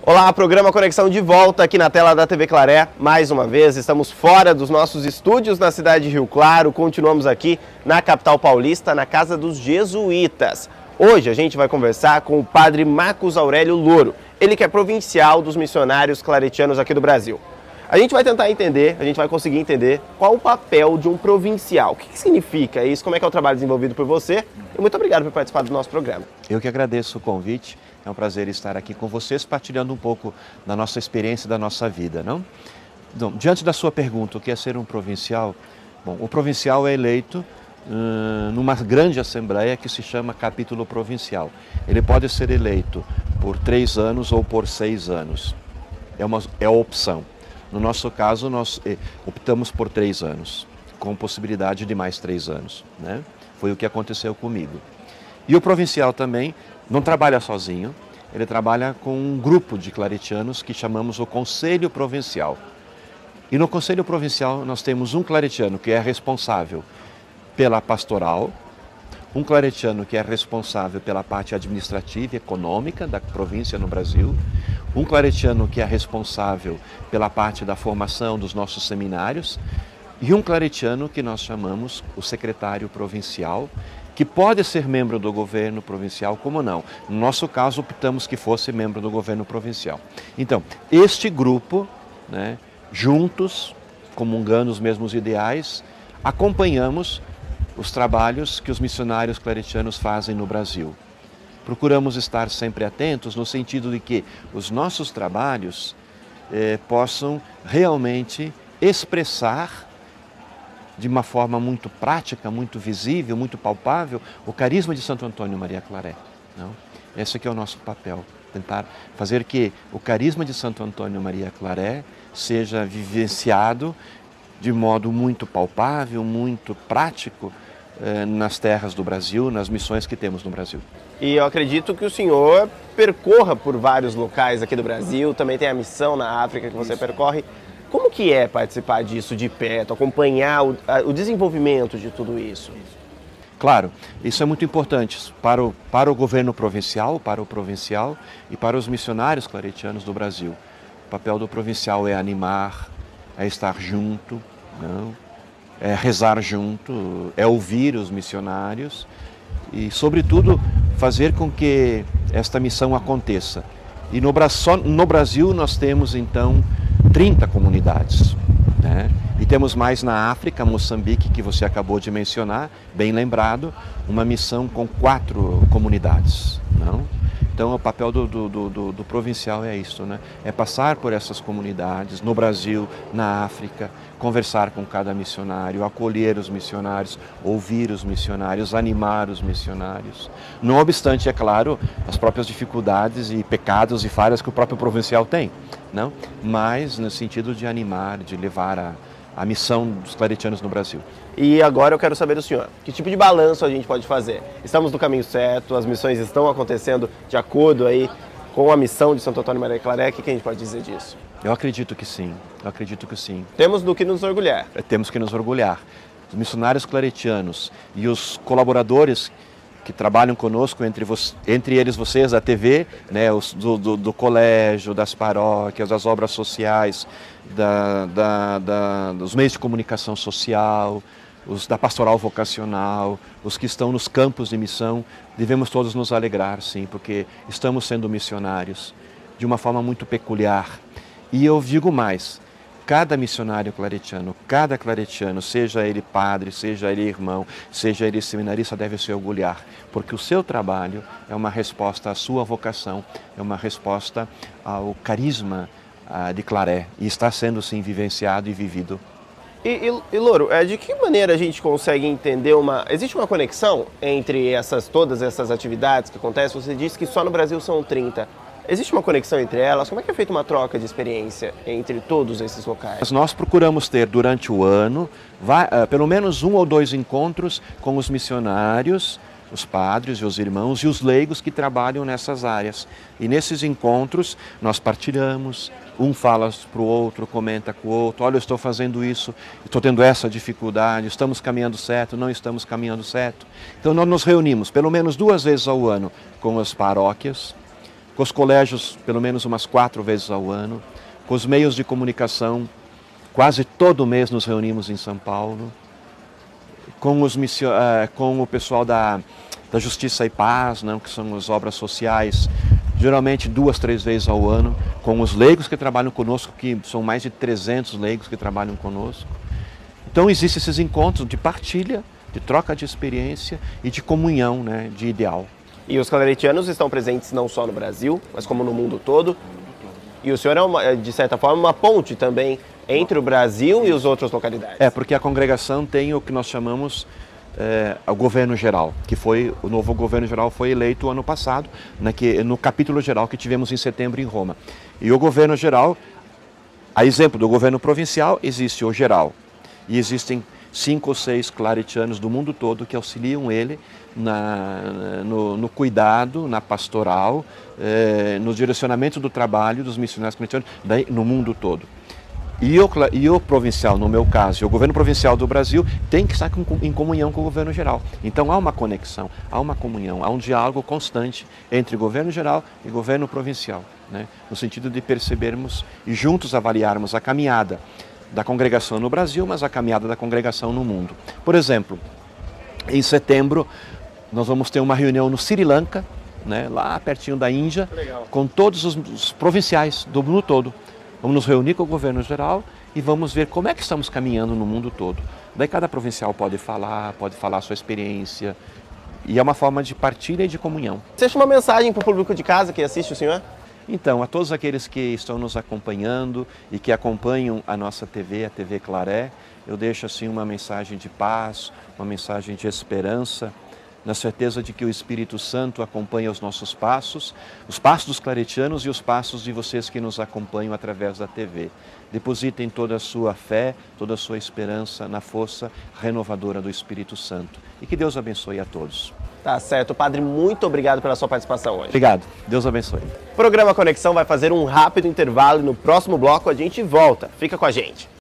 Olá, programa Conexão de volta aqui na tela da TV Claré. Mais uma vez, estamos fora dos nossos estúdios na cidade de Rio Claro. Continuamos aqui na capital paulista, na Casa dos Jesuítas. Hoje a gente vai conversar com o padre Marcos Aurélio Louro. Ele que é provincial dos missionários claretianos aqui do Brasil. A gente vai tentar entender, a gente vai conseguir entender qual o papel de um provincial. O que significa isso? Como é que é o trabalho desenvolvido por você? E muito obrigado por participar do nosso programa. Eu que agradeço o convite. É um prazer estar aqui com vocês, partilhando um pouco da nossa experiência e da nossa vida, não? Então, diante da sua pergunta, o que é ser um provincial? Bom, o provincial é eleito numa grande assembleia que se chama capítulo provincial. Ele pode ser eleito por 3 anos ou por 6 anos. É a opção. No nosso caso, nós optamos por 3 anos, com possibilidade de mais 3 anos, né? Foi o que aconteceu comigo. E o provincial também não trabalha sozinho, ele trabalha com um grupo de claretianos que chamamos o Conselho Provincial. E no Conselho Provincial nós temos um claretiano que é responsável pela pastoral, um claretiano que é responsável pela parte administrativa e econômica da província no Brasil, um claretiano que é responsável pela parte da formação dos nossos seminários e um claretiano que nós chamamos o secretário provincial, que pode ser membro do governo provincial, como não. No nosso caso, optamos que fosse membro do governo provincial. Então, este grupo, né, juntos, comungando os mesmos ideais, acompanhamos os trabalhos que os missionários claretianos fazem no Brasil. Procuramos estar sempre atentos no sentido de que os nossos trabalhos possam realmente expressar de uma forma muito prática, muito visível, muito palpável, o carisma de Santo Antônio Maria Claret. Não? Esse aqui é o nosso papel, tentar fazer que o carisma de Santo Antônio Maria Claret seja vivenciado de modo muito palpável, muito prático nas terras do Brasil, nas missões que temos no Brasil. E eu acredito que o senhor percorra por vários locais aqui do Brasil, também tem a missão na África que você percorre. Como que é participar disso de perto, acompanhar o desenvolvimento de tudo isso? Claro, isso é muito importante para o governo provincial, para o provincial e para os missionários claretianos do Brasil. O papel do provincial é animar, é estar junto, não? É rezar junto, é ouvir os missionários e, sobretudo, fazer com que esta missão aconteça. E só no Brasil nós temos, então, 30 comunidades, né? E temos mais na África, Moçambique, que você acabou de mencionar, bem lembrado, uma missão com 4 comunidades, não? Então o papel do provincial é isso, né? É passar por essas comunidades, no Brasil, na África, conversar com cada missionário, acolher os missionários, ouvir os missionários, animar os missionários. Não obstante, é claro, as próprias dificuldades e pecados e falhas que o próprio provincial tem, não? Mas no sentido de animar, de levar a missão dos claretianos no Brasil. E agora eu quero saber do senhor, que tipo de balanço a gente pode fazer? Estamos no caminho certo, as missões estão acontecendo de acordo aí com a missão de Santo Antônio Maria Claret, o que a gente pode dizer disso? Eu acredito que sim, eu acredito que sim. Temos do que nos orgulhar. Temos que nos orgulhar. Os missionários claretianos e os colaboradores que trabalham conosco, entre eles vocês, da TV, né, do colégio, das paróquias, das obras sociais, dos meios de comunicação social, os da pastoral vocacional, os que estão nos campos de missão, devemos todos nos alegrar, sim, porque estamos sendo missionários de uma forma muito peculiar. E eu digo mais, cada missionário claretiano, cada claretiano, seja ele padre, seja ele irmão, seja ele seminarista, deve se orgulhar, porque o seu trabalho é uma resposta à sua vocação, é uma resposta ao carisma de Claret, e está sendo sim vivenciado e vivido. E Louro, de que maneira a gente consegue entender existe uma conexão entre todas essas atividades que acontecem? Você disse que só no Brasil são 30. Existe uma conexão entre elas? Como é que é feita uma troca de experiência entre todos esses locais? Nós procuramos ter durante o ano pelo menos 1 ou 2 encontros com os missionários, os padres e os irmãos e os leigos que trabalham nessas áreas. E nesses encontros nós partilhamos, um fala para o outro, comenta com o outro, olha, eu estou fazendo isso, estou tendo essa dificuldade, estamos caminhando certo, não estamos caminhando certo. Então nós nos reunimos pelo menos 2 vezes ao ano com as paróquias, com os colégios pelo menos umas 4 vezes ao ano, com os meios de comunicação, quase todo mês nos reunimos em São Paulo, com o pessoal da Justiça e Paz, não, que são as obras sociais, geralmente 2, 3 vezes ao ano, com os leigos que trabalham conosco, que são mais de 300 leigos que trabalham conosco. Então existem esses encontros de partilha, de troca de experiência e de comunhão, né, de ideal. E os claretianos estão presentes não só no Brasil, mas como no mundo todo. E o senhor é, de certa forma, uma ponte também entre o Brasil e as outras localidades. Porque a congregação tem o que nós chamamos o governo geral, que foi, o novo governo geral foi eleito ano passado, no capítulo geral que tivemos em setembro em Roma. E o governo geral, a exemplo do governo provincial, existe o geral. E existem 5 ou 6 claretianos do mundo todo que auxiliam ele no cuidado, na pastoral, no direcionamento do trabalho dos missionários claretianos no mundo todo. E o provincial, no meu caso, e o governo provincial do Brasil tem que estar em comunhão com o governo geral. Então há uma conexão, há uma comunhão, há um diálogo constante entre governo geral e governo provincial, né? No sentido de percebermos e juntos avaliarmos a caminhada da congregação no Brasil, mas a caminhada da congregação no mundo. Por exemplo, em setembro nós vamos ter uma reunião no Sri Lanka, né, lá pertinho da Índia, com todos os provinciais do mundo todo. Vamos nos reunir com o governo geral e vamos ver como é que estamos caminhando no mundo todo. Daí cada provincial pode falar a sua experiência, e é uma forma de partilha e de comunhão. Deixa uma mensagem para o público de casa que assiste o senhor? Então, a todos aqueles que estão nos acompanhando e que acompanham a nossa TV, a TV Claré, eu deixo assim uma mensagem de paz, uma mensagem de esperança, na certeza de que o Espírito Santo acompanha os nossos passos, os passos dos claretianos e os passos de vocês que nos acompanham através da TV. Depositem toda a sua fé, toda a sua esperança na força renovadora do Espírito Santo. E que Deus abençoe a todos. Tá certo. Padre, muito obrigado pela sua participação hoje. Obrigado. Deus abençoe. O programa Conexão vai fazer um rápido intervalo e no próximo bloco a gente volta. Fica com a gente.